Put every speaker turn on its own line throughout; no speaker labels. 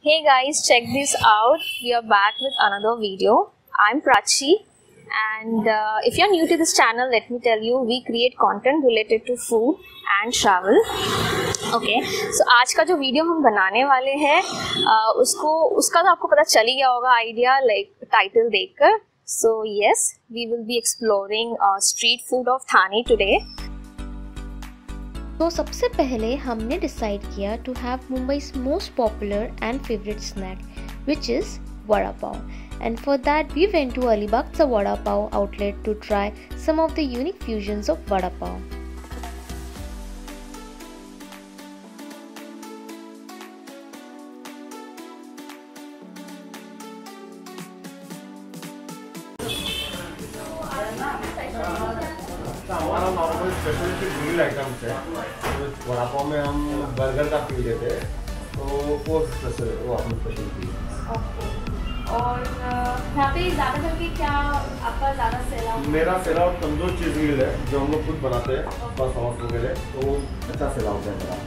Hey guys, check this out. We are back with another video. I'm Prachi, and if you're new to this channel, let me tell you, we create content related to food and travel. Okay, so आज का जो video हम बनाने वाले हैं उसका तो आपको पता चल ही गया होगा आइडिया लाइक टाइटल देखकर. So yes, we will be exploring street food of Thane today.
तो सबसे पहले हमने डिसाइड किया to have Mumbai's most popular and favorite snack, which is Vada Pav. And for that we went to Alibag Cha Vada Pav outlet to try some of the unique fusions of Vada Pav.
हमारा normal speciality grill items है. तो वड़ा पाव में हम burger का feel देते हैं, तो वो स्पेशल वो अपनी स्पेशलिटी है.
और यहाँ पे ज़्यादा करके क्या आपका ज़्यादा सेल आउट?
मेरा sale out tandoor cheese grill है, जो हम लोग खुद बनाते हैं सॉस वगैरह, तो अच्छा सेल आउट है मेरा.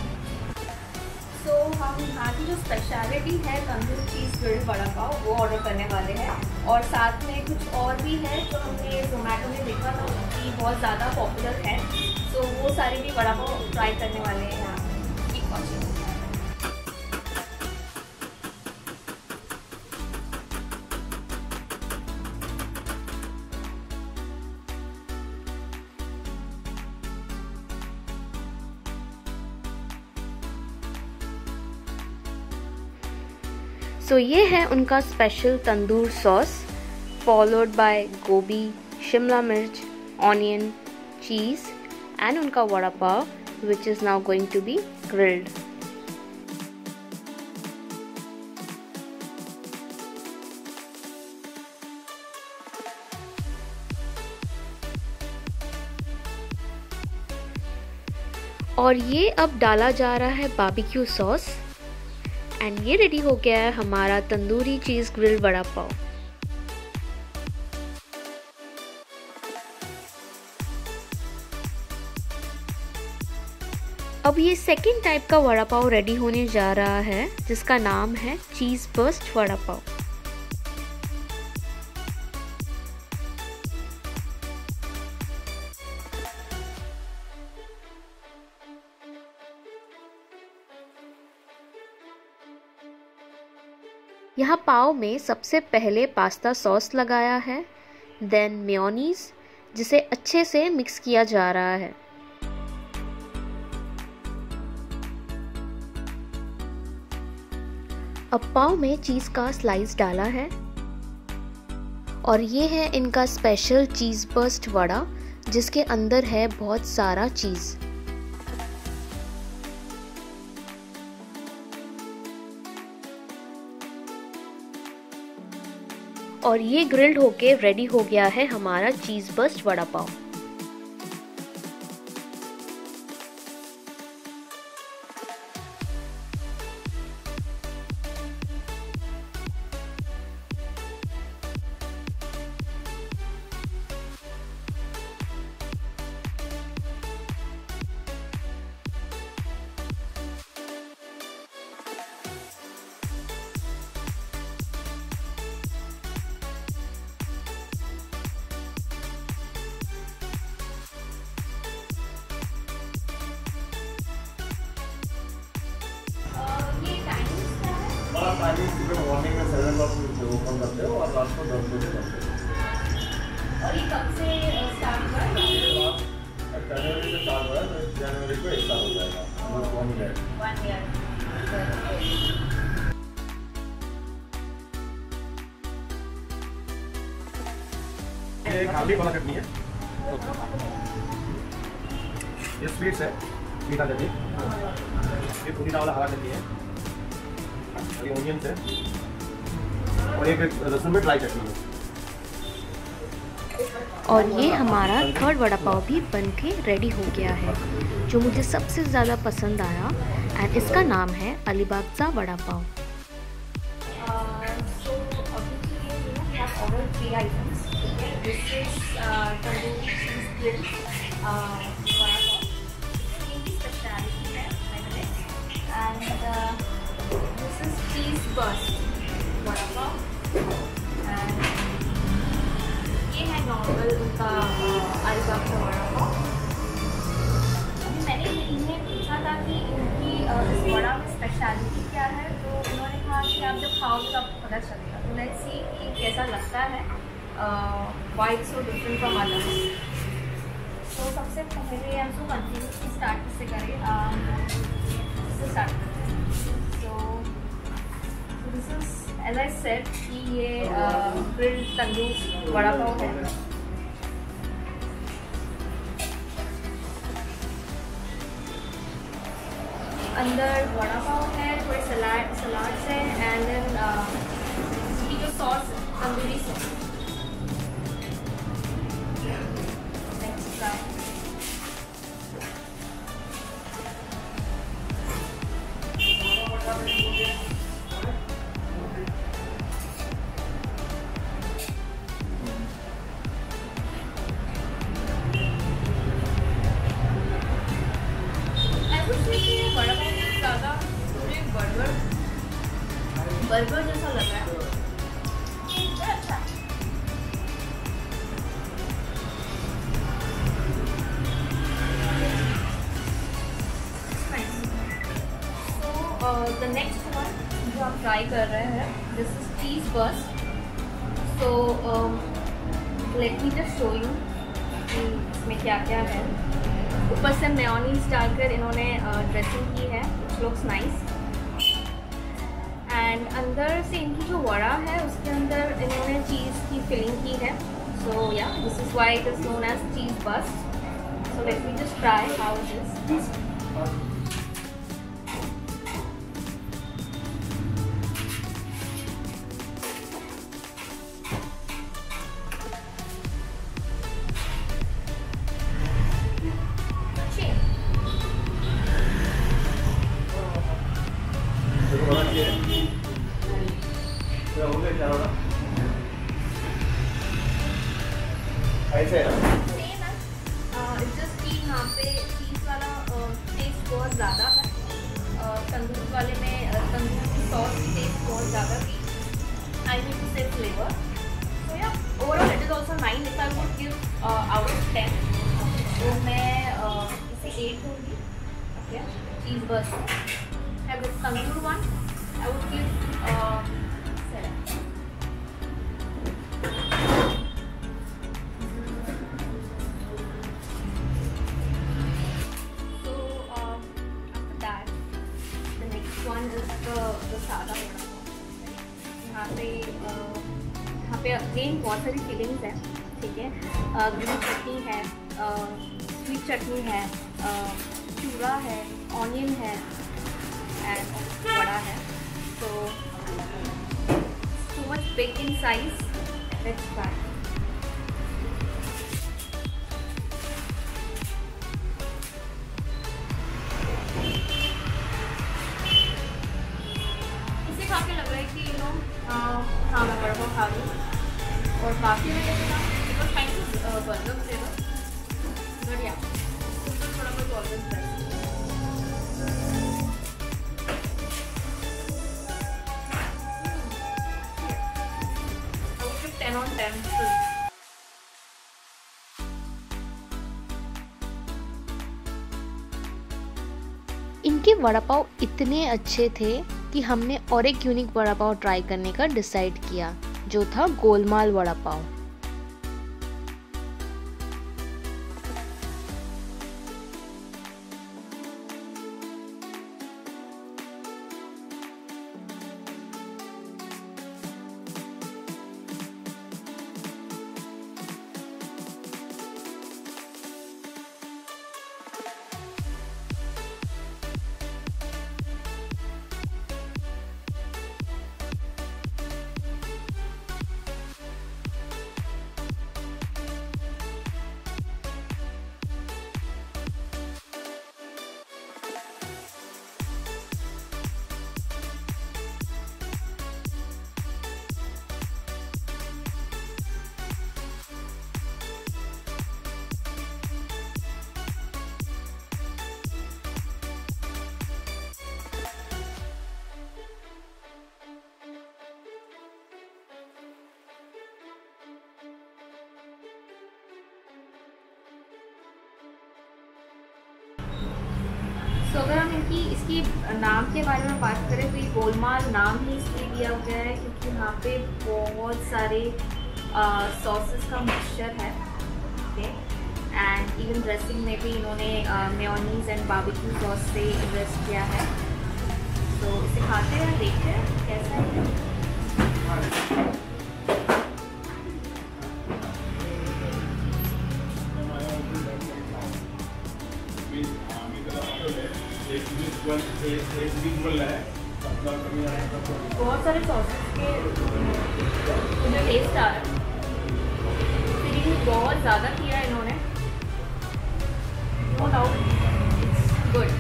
तो हम यहाँ की जो स्पेशलिटी है तंदूर चीज़ ग्रिल वड़ा पाव वो ऑर्डर करने वाले हैं, और साथ में कुछ और भी है जो हमने जोमेटो में देखा था कि बहुत ज़्यादा पॉपुलर है, तो वो सारे भी वड़ा पाव ट्राई करने वाले हैं यहाँ.
सो ये है उनका special tandoor sauce, followed by gobi, shimla mirch, onion, cheese and उनका vada pav which is now going to be grilled. और ये अब डाला जा रहा है बारबेक्यू सॉस, एंड ये रेडी हो गया है हमारा तंदूरी चीज़ ग्रिल वड़ा पाव. अब ये सेकेंड टाइप का वड़ा पाव रेडी होने जा रहा है, जिसका नाम है चीज़ बर्स्ट वड़ा पाव. यहाँ पाव में सबसे पहले पास्ता सॉस लगाया है, देन मेयोनीज, जिसे अच्छे से मिक्स किया जा रहा है. अब पाव में चीज़ का स्लाइस डाला है, और ये है इनका स्पेशल चीज़ बर्स्ट वड़ा, जिसके अंदर है बहुत सारा चीज़. और ये ग्रिल्ड होके रेडी हो गया है हमारा cheese burst vada pav.
Morning में 7 o'clock ओपन करते हो और रात को 10 बजे करते हो.
और ये कब से स्टार्ट हुआ है?
जनवरी से स्टार्ट हुआ है, तो जनवरी को 1 साल हो जाएगा. 1 year. ये खाली वाला चटनी है, ये स्वीट्स है, मीठा चटनी. ये पुदीना वाला हरा चटनी है, ये ओनियन है, और एक लहसुन में ड्राई चटनी है.
और ये हमारा थर्ड वड़ा पाव भी बनके रेडी हो गया है, जो मुझे सबसे ज़्यादा पसंद आया, एंड इसका नाम है अलीबाग चा vada pav.
and this is cheese burst vada pav and ये है नॉर्मल उनका अलीबाग का वड़ा पाव। अभी मैंने इन्हें पूछा था कि इनकी इस वड़ा में स्पेशलिटी क्या है, तो उन्होंने कहा कि आप जब खाओगे तो आपको पता चलेगा। तो लेट्स सी कि कैसा लगता है, why it's so different from others. तो सबसे पहले हम सो कंफ्यूज की स्टार्ट से करें, इससे स्टार्ट करते हैं। तो this is as I said कि ये ग्रिल्ड तंदूर वड़ा पाव है। अंदर वड़ा पाव है, थोड़े सलाड्स है एंड देन इसकी जो सॉस तंदूरी सॉस। बड़ा पाव ज़्यादा मुझे बर्गर जैसा लग रहा है। अच्छा तो द नेक्स्ट वन जो हम ट्राई कर रहे हैं, this is cheese burst. So let me just show you कि इसमें क्या क्या है। ऊपर से मेयोनीज डालकर इन्होंने ड्रेसिंग की है, इट लुक्स नाइस। एंड अंदर से इनकी जो वड़ा है उसके अंदर इन्होंने चीज़ की फिलिंग की है। So yeah this is why it is known as cheese burst. So let me just try how it is.
ऐसे
सेम है, इट्स जस्ट कि यहाँ पे चीज़ वाला टेस्ट बहुत ज़्यादा है, तंदूर वाले में तंदूर की सॉस की टेस्ट बहुत ज़्यादा थी। I mean to say flavour. So yeah overall it is also 9 if I would give out of 10। तो मैं इसे 8 दूँगी। ओके, चीज़ बस्ट है with tandoor one, I would give 7। सादा वड़ा पाव। यहाँ पे अगेन बहुत सारी फीलिंग्स हैं, ठीक है। ग्रीन चटनी है, स्वीट चटनी है, चूड़ा है, ऑनियन है एंड वड़ा है। तो too much big in size. Let's try. काफ़ी लग रहा है कि हाँ मैं वड़ा पाव खा लूँ। और बाकी में because kind of burger flavour, but yeah थोड़ा बहुत order try. I would give 10 on 10 still.
इनके वड़ा पाव इतने अच्छे थे कि हमने और एक यूनिक वड़ा पाव ट्राई करने का डिसाइड किया, जो था गोलमाल वड़ा पाव।
कि इसकी नाम के बारे में बात करें तो ये गोलमाल नाम ही इसलिए दिया गया है क्योंकि यहाँ पे बहुत सारे सॉसेस का मिक्सचर है। ओके, एंड इवन ड्रेसिंग में भी इन्होंने मेयोनीज एंड बारबेक्यू सॉस से इन्वेस्ट किया है। तो इसे खाते हैं, देखते हैं कैसा है। बहुत सारे सॉसेस के मुझे टेस्ट आ रहा है, फिलिंग बहुत ज़्यादा किया है इन्होंने, no doubt good.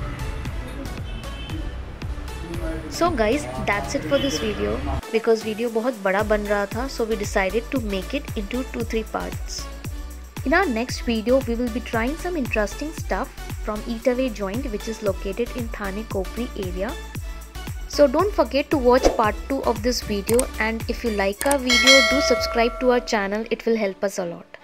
So guys, that's it for this video. Because video बहुत बड़ा बन रहा था, so we decided to make it into 2-3 parts. In our next video, we will be trying some interesting stuff from Eataway Joint, which is located in Thane Naupada area. So don't forget to watch part 2 of this video, and if you like our video, do subscribe to our channel. It will help us a lot.